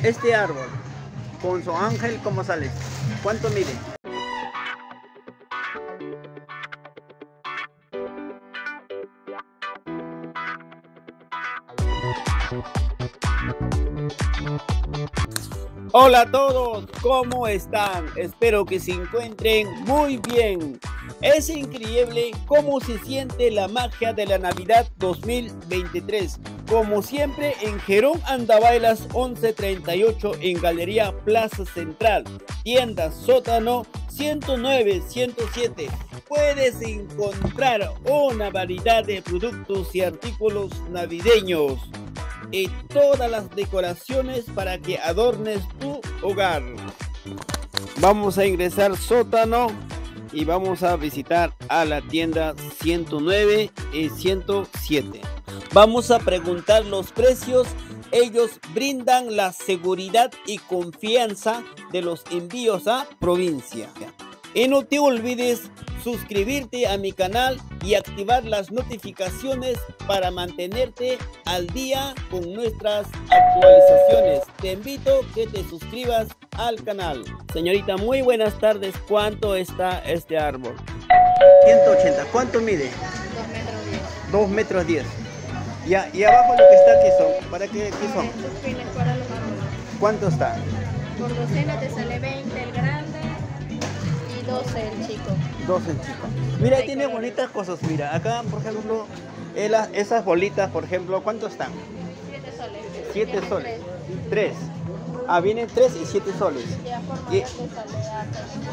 Este árbol, con su ángel, ¿cómo sale? ¿Cuánto mide? Hola a todos, ¿cómo están? Espero que se encuentren muy bien. Es increíble cómo se siente la magia de la Navidad 2023. Como siempre en Gerón Andabailas 1138 en Galería Plaza Central, tienda sótano 109-107. Puedes encontrar una variedad de productos y artículos navideños y todas las decoraciones para que adornes tu hogar. Vamos a ingresar sótano y vamos a visitar a la tienda 109 y 107. Vamos a preguntar los precios. Ellos brindan la seguridad y confianza de los envíos a provincia. Y no te olvides suscribirte a mi canal y activar las notificaciones para mantenerte al día con nuestras actualizaciones. Te invito a que te suscribas al canal. Señorita, muy buenas tardes. ¿Cuánto está este árbol? 180. ¿Cuánto mide? 2 metros 10. Ya, y abajo lo que está aquí son, ¿para qué son? Los pines para los árboles. ¿Cuánto está? Por docena te sale 20 el grande y 12 el chico. 12 el chico. Mira, tiene bonitas cosas. Mira, acá, por ejemplo, esas bolitas, por ejemplo, ¿cuánto están? 7 soles. 7 soles. 3. Ah, vienen 3 y 7 soles. Ya por mayor te sale a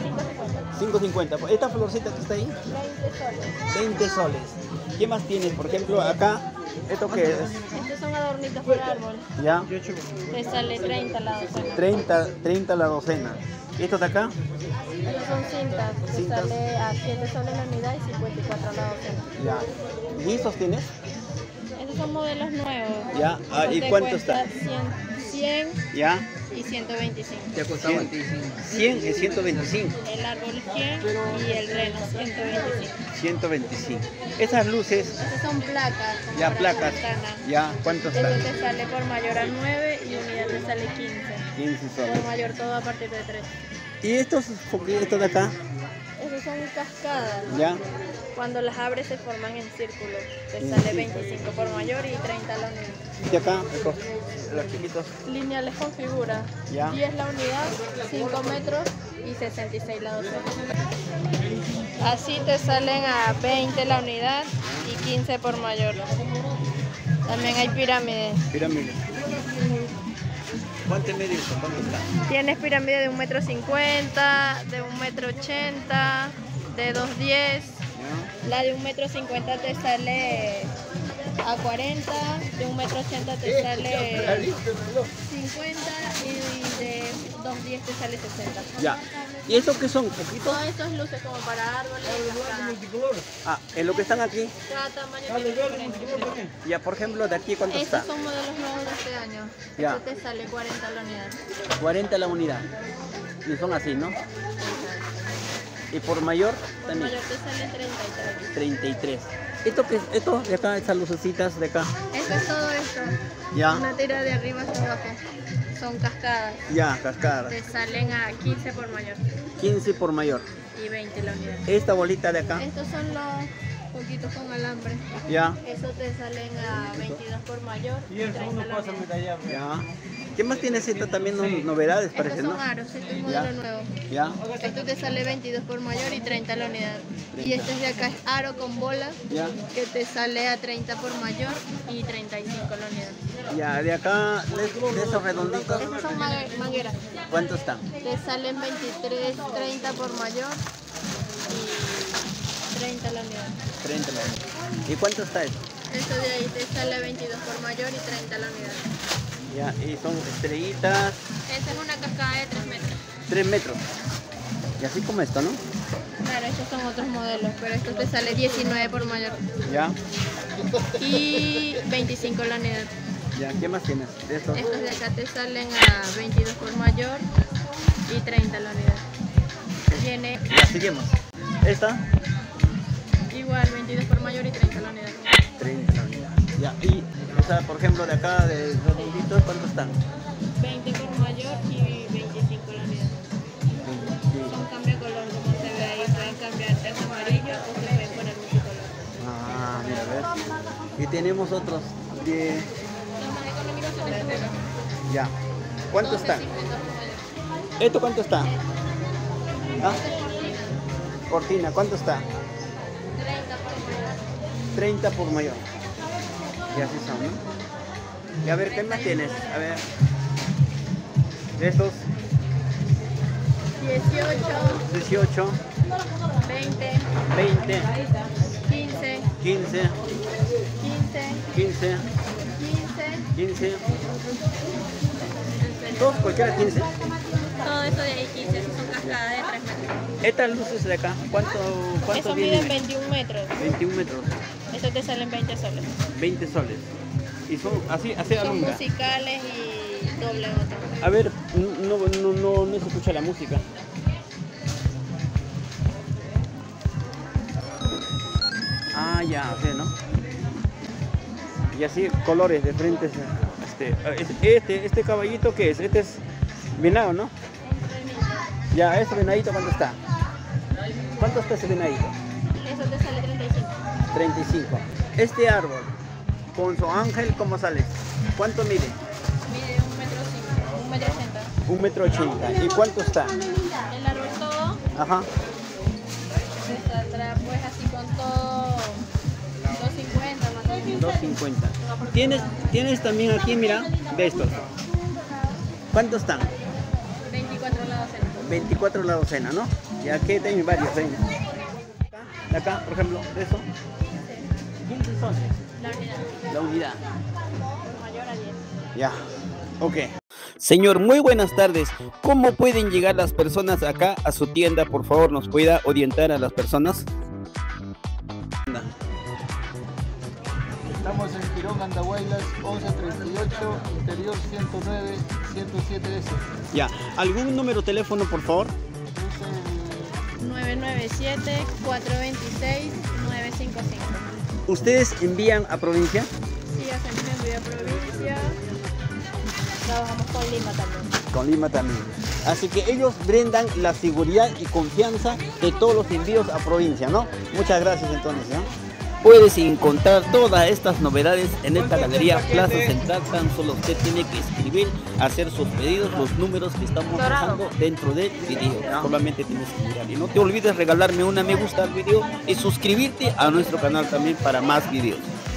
5.50. 5.50. ¿Esta florcita que está ahí? 20 soles. 20 soles. ¿Qué más tienes? Por ejemplo, acá, ¿esto qué es? Estos son adornitos para árbol. ¿Ya? Te sale 30 la docena. 30 la docena. ¿Y estos de acá? Estos son cintas. Te Cintas. sale a 7 soles la unidad y 54 la docena. Ya. ¿Y estos tienes? Estos son modelos nuevos. Ya. Ah, Estos ¿y te cuánto está? cuestan 100 Ya. y 125. Te ha costado 100 y 125. El árbol 100 y el reno 125. 125. Esas luces, Estas son placas. como ya para placas, ventana. ya, ¿cuánto Esto está? te sale por mayor a 9 y unidad te sale 15. 15 Por soles. mayor todo a partir de 3. ¿Y estos de acá? Estos son cascadas. Ya. Cuando las abres se forman en círculo. Te En sale círculo. 25 por mayor y 30 la unidad. ¿De acá? Los chiquitos. Lineales con figura. Ya. 10 la unidad, 5 metros y 66 la docena. Así te salen a 20 la unidad y 15 por mayor. También hay pirámides. Pirámide. ¿Cuánto mide eso? ¿Cuánto está? Tienes pirámide de 1,50 m, de 1,80 m, de 2,10 m. Ya. La de 1,50 m te sale a 40, de 1,80 m te sale 50 y de 2,10 m te sale 60. Ya. ¿Y estos qué son? ¿Poquitos? Todos estos luces como para árboles y cascadas. Ah, en lo que están aquí. Cada tamaño tiene diferente. Ya, por ejemplo, de aquí, ¿cuánto está? Estos son modelos nuevos de este año. Ya. Este te sale 40 la unidad. 40 la unidad. Y son así, ¿no? Y por mayor Por también. mayor te sale 33. 33. Esto de acá, estas lucecitas de acá. Esto es todo esto. Ya. Una tira de arriba hacia abajo. Son cascadas. Ya, cascadas. Te salen a 15 por mayor 15 por mayor. y 20 la unidad. Esta bolita de acá. Estos son los poquitos con alambre. Ya. Eso te salen a 22 por mayor y 30 la unidad. Ya. ¿Qué más tienes? Esta también novedades, Estos parece, son ¿no? aros, este es Ya. modelo nuevo. Ya. Esto te sale 22 por mayor y 30 la unidad. Y este de acá es aro con bola, Ya. que te sale a 30 por mayor y 35 la unidad. Ya, de acá, de esos redonditos, Estos son mangueras. ¿cuánto están? Te salen 23, 30 por mayor y 30 la unidad. 30 la unidad. ¿Y cuánto está esto? Esto de ahí te sale 22 por mayor y 30 la unidad. Ya, y son estrellitas, Esta es una cascada de 3 metros. 3 metros. Y así como esto, ¿no? Claro, estos son otros modelos, pero esto te sale 19 por mayor Ya. y 25 la unidad. Ya, ¿qué más tienes de estos? Estos de acá te salen a 22 por mayor y 30 la unidad. Tiene Ya, seguimos. Esta, igual 22 por mayor y 30 la unidad. 30 la unidad. Ya, y, o sea, por ejemplo, de acá, de redonditos, ¿cuántos están? 20 por mayor tenemos otros de... Los más económicos son estos de acá. Ya. ¿Cuánto Son de está? 50 por mayor. ¿Esto cuánto está? ¿Ah? Cortina, ¿cuánto está? 30 por mayor. 30 por mayor. Y así son, ¿no? Y a ver, ¿qué más tienes? A ver. De estos, 18, 20, 20, 15, 15, 15, 15, 15. Todos, cualquiera 15. todo eso de ahí 15, esos son cascadas de 3 metros. Estas luces de acá, ¿cuánto Eso vienen? miden 21 metros. 21 metros, Eso te salen 20 soles. 20 soles. Y son así Son alumbra. musicales y doble botón. A ver, no se escucha la música. Ah, ya, sí, ¿no? Y así colores diferentes. Este caballito, ¿qué es? Este es venado, ¿no? Ya, este venadito, ¿cuánto está? ¿Cuánto está ese venadito? Eso te sale 35. 35. Este árbol, con su ángel, ¿cómo sale? ¿Cuánto mide? Mide 1,80 m. 1,80 m. ¿Y cuánto está? El árbol todo Ajá. te saldrá pues así con todo 250 más o menos. 250. Tienes también aquí, mira, de estos. ¿Cuántos están? 24 la docena. 24 la docena, ¿no? Y aquí tengo varios. De acá, por ejemplo, de eso. 15 soles. La unidad. La unidad. Mayor a 10. Ya. Ok. Señor, muy buenas tardes. ¿Cómo pueden llegar las personas acá a su tienda? Por favor, ¿nos pueda orientar a las personas? Estamos en Quirón, Andahuaylas, 1138, interior 109, 107S. Ya. ¿Algún número de teléfono, por favor? Es 997 426 955. ¿Ustedes envían a provincia? Sí, hacemos envío a provincia. Trabajamos con Lima también. Con Lima también. Así que ellos brindan la seguridad y confianza de todos los envíos a provincia, ¿no? Muchas gracias entonces, ¿no? Puedes encontrar todas estas novedades en esta galería Plaza Central. Tan solo usted tiene que escribir, hacer sus pedidos, los números que estamos dejando dentro del video. Solamente tienes que mirar. Y no te olvides regalarme una me gusta al video y suscribirte a nuestro canal también para más videos.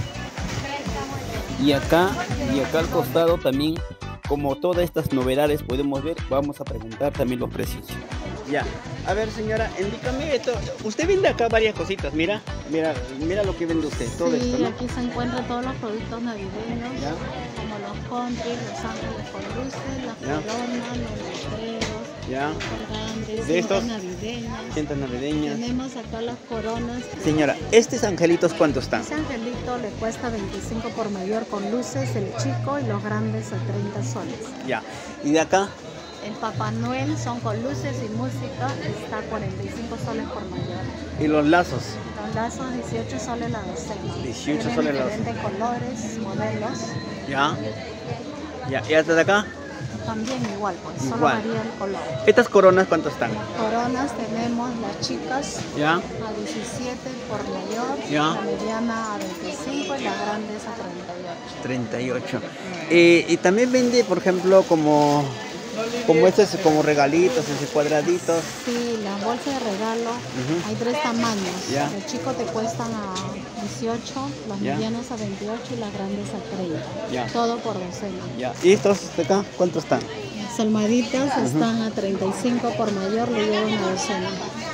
Y acá al costado también, como todas estas novedades podemos ver, vamos a preguntar también los precios. Ya, a ver señora, indícame esto. Usted vende acá varias cositas, mira lo que vende usted, todo esto, ¿no? Aquí se encuentran todos los productos navideños, Ya. como los country, los ángeles con luces, las Ya. coronas, los letreros, Ya, colgantes, de estos, cintas navideñas. cintas navideñas. Tenemos acá las coronas. Señora, ¿estos angelitos cuánto están? Ese angelito le cuesta 25 por mayor con luces, el chico, y los grandes a 30 soles. Ya, y de acá, El Papá Noel son con luces y música, está 45 soles por mayor. y los lazos. Los lazos 18 soles la docena. 18 Tienen soles la docena. diferentes colores, modelos. Ya, ya, y hasta de acá, También igual, pues, solo Igual. varía el color. estas coronas cuánto están. Coronas tenemos las chicas Ya, a 17 por mayor, Ya. la mediana a 25 y las grandes a 38. 38. Y también vende, por ejemplo, como estos, como regalitos, ese cuadraditos. Sí, las bolsas de regalo, Ujú. hay 3 tamaños. Ya. Los chicos te cuestan a 18, los Ya. medianos a 28 y las grandes a 30. Ya. Todo por docena. Ya, ¿y estos de acá cuánto están? Las almohaditas están a 35 por mayor, le llevo una docena.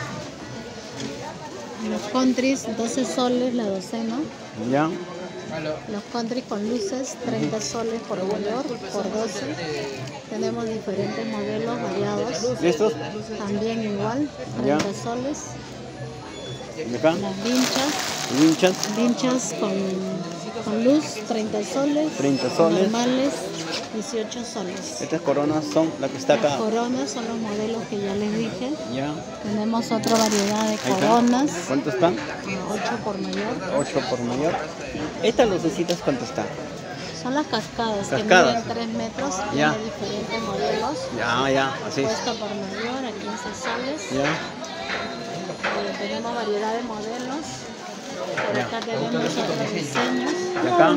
Los countries, 12 soles la docena. Ya, Los country con luces, 30 soles por mayor, por 12. Tenemos diferentes modelos variados. ¿y estos También igual, Ya. 30 soles. de acá? Las vinchas, Winchas, con luz, 30 soles. 30 soles. Normales, 18 soles. Estas coronas son las que está Las acá. coronas son los modelos que ya les dije. Ya, Tenemos otra variedad de ahí está. coronas, ¿Cuánto están? 8 por mayor. 8 por mayor. Estas lucecitas, ¿cuánto están? Son las cascadas, Cascadas. que miden 3 metros, Ya. tiene diferentes modelos. Ya, así. Cuesta por mayor a 15 soles. Ya, Tenemos variedad de modelos. Por acá tenemos otros diseños. ¿Y acá?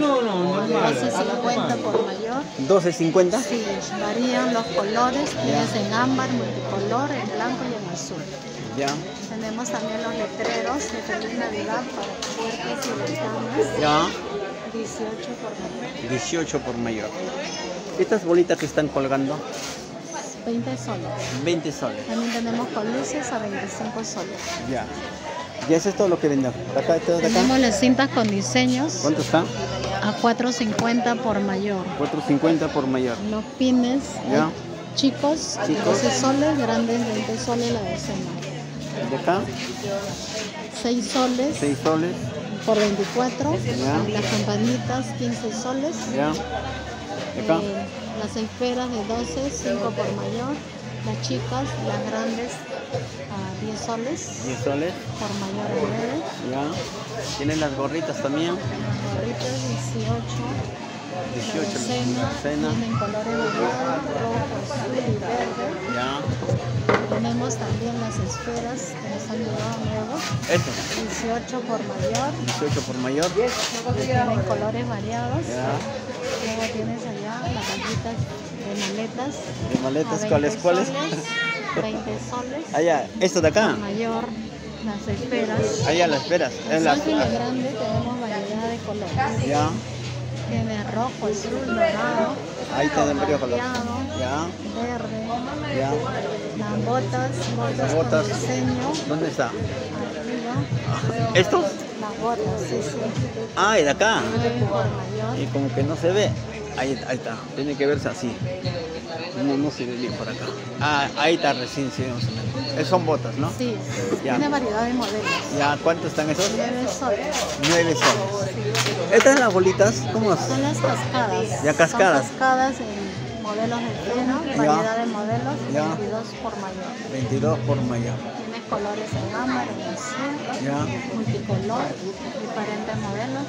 12.50 por mayor. ¿12.50? Sí, varían los colores. Tienes en ámbar, multicolor, en blanco y en azul. Ya. Tenemos también los letreros de Feliz Navidad para puertas y ventanas. Ya. 18 por mayor. 18 por mayor. Estas bolitas que están colgando, 20 soles. 20 soles. También tenemos con luces a 25 soles. Ya. ¿Y eso es todo lo que venden? ¿Acá, todo de acá? Tenemos las cintas con diseños ¿Cuánto está? a 4.50 por mayor. 4.50 por mayor. Los pines Ya. chicos, 12 soles, grandes 20 soles la docena. ¿De acá? 6 soles 6 soles. por 24. Ya. Las campanitas 15 soles. Ya. ¿De acá? Las esferas de 12, 5 por mayor. Las chicas, las grandes a 10 soles 10 soles. por mayor a 9. Ya. Tienen las gorritas también. Las gorritas 18. 18 La docena. Tienen colores variados, rojo, azul y verde. Ya. Tenemos también las esferas que nos han llegado nuevos. Esto. 18 por mayor. 18 por mayor. Tienen colores variados. Ya. Luego tienes allá las cajitas de maletas. ¿De maletas a cuáles? 20 ¿Cuáles? soles, 20 soles. Allá. ¿Esto de acá? Mayor, las esferas. Allá las esperas. Es En la... ángeles grande tenemos variedad de colores. Ya. Tiene rojo, azul, dorado. Ahí tienen varios colores. plateado, Ya. verde. Ya. Las botas Las botas. con diseño. ¿Dónde está? Arriba. ¿Estos? Las botas, sí, sí. Ah, y de acá. 9 por mayor. Y como que no se ve. Ahí está. Tiene que verse así. No se ve bien por acá. Ah, ahí está recién, sí, vamos a ver. Son botas, ¿no? Sí, Ya. tiene variedad de modelos. Ya, ¿cuántos están esos? 9 soles. 9 soles. Estas las bolitas, ¿cómo es? Son las cascadas. Ya, cascadas. Son cascadas en modelos de freno, variedad de modelos, Ya. 22 por mayor. 22 por mayor. Tienes colores en ámbar, en azul, Ya, multicolor, diferentes modelos.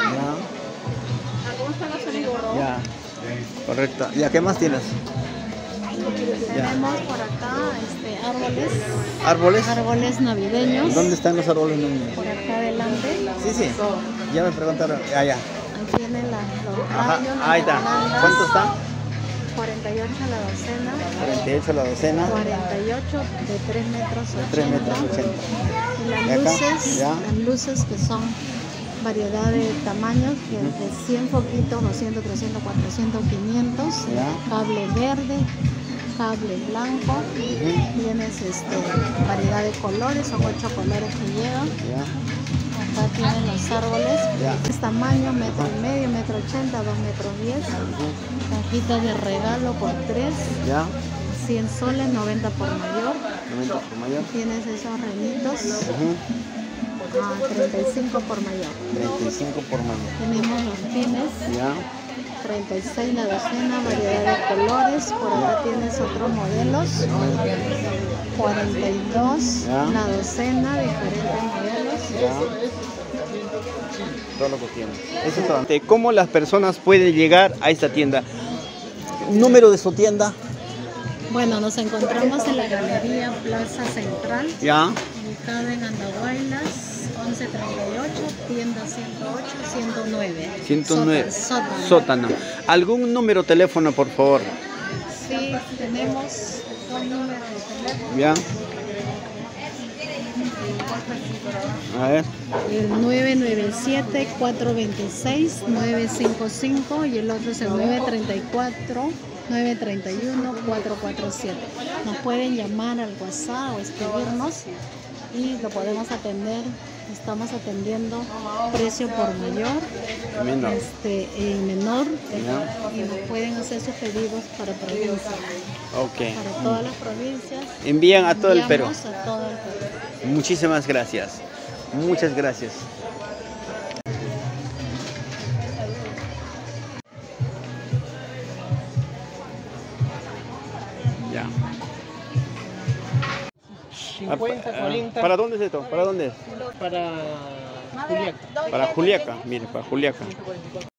ya. Ya. Correcto. ¿Y a qué más tienes? Ya. Tenemos por acá árboles, ¿Árboles? árboles navideños. ¿Dónde están los árboles navideños? Por acá adelante. Sí. Ya me preguntaron. Allá. Ahí tienen los Ajá. rayos, las Ahí está. guirnaldas. ¿Cuánto está? 48 la docena. 48 la docena. 48 de 3 metros 80. 3 metros 80. Y ¿Y las acá? luces, Ya. las luces que son variedad de tamaños, que de 100 foquitos, 200, 300, 400, 500, Ya. cable verde, cable blanco, tienes variedad de colores, son 8 colores que llevan. Ya. Acá tienen los árboles, Ya. es tamaño, 1,5 m, 1,80 m, 2,10 m, cajitas de regalo por 3, Ya. 100 soles, 90 por mayor. 90 por mayor. Tienes esos renitos a 35 por mayor. 35 por mayor. Tenemos los pines, Ya. 36 la docena, variedad de colores. Por acá tienes otros modelos, 42 Ya. la docena, diferentes modelos. Ya. Todo lo que tiene. Eso es todo. ¿Cómo las personas pueden llegar a esta tienda? ¿Número de su tienda? Bueno, nos encontramos en la Galería Plaza Central, Ya. ubicada en Andahuaylas, 1138, tienda 108, 109. 109. Sótano. Sótano. ¿Algún número de teléfono, por favor? Sí, tenemos un número de teléfono. Ya. A ver. El 997-426-955 y el otro es el 934-931-447. Nos pueden llamar al WhatsApp o escribirnos y lo podemos atender. Estamos atendiendo precio por mayor, Menor. y menor, Ya. y nos pueden hacer sus pedidos para provincia, Ok. para todas las provincias. Envían a todo el Perú. Enviamos a todo el Perú. Muchísimas gracias. Muchas gracias. Ya. 50, 40. ¿Para dónde es esto? ¿Para dónde es? Para Juliaca. Para Juliaca. Mire, para Juliaca.